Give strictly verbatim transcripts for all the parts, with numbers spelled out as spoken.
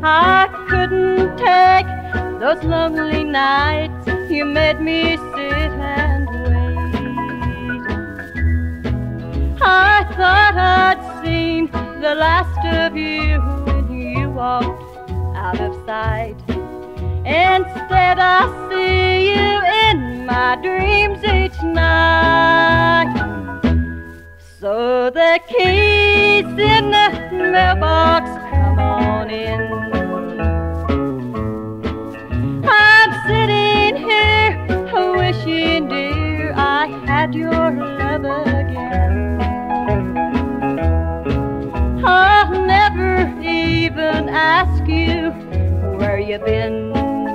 I couldn't take those lonely nights. You made me sit and wait. I thought I'd seen the last of you when you walked out of sight. Instead I see you in my dreams each night. So the keys in the mailbox, come on in. I'm sitting here wishing, dear, I had your love again. I'll never even ask you where you've been.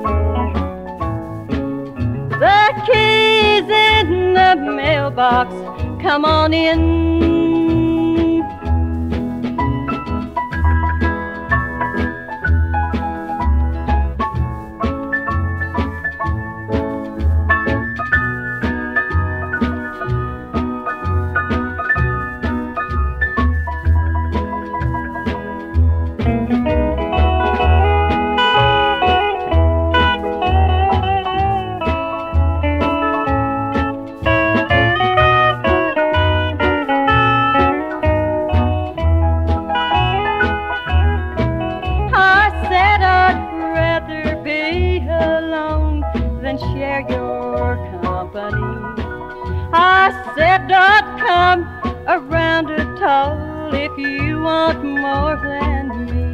The keys in the mailbox, come on in. Share your company. I said don't come around at all if you want more than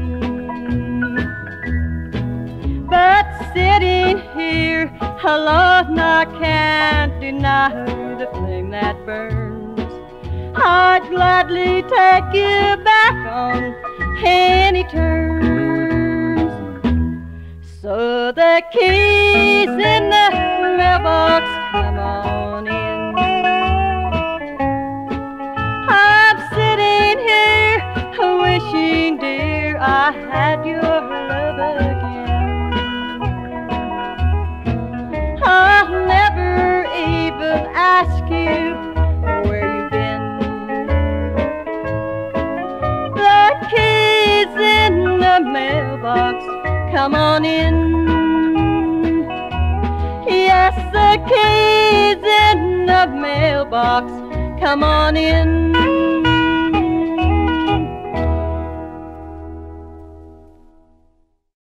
me. But sitting here alone, I can't deny the flame that burns. I'd gladly take you back on any terms. So the keys in the mailbox, come on in. I'm sitting here wishing, dear, I had your love again. I'll never even ask you where you've been. The keys in the mailbox, come on in. Yes, the keys in the mailbox, come on in.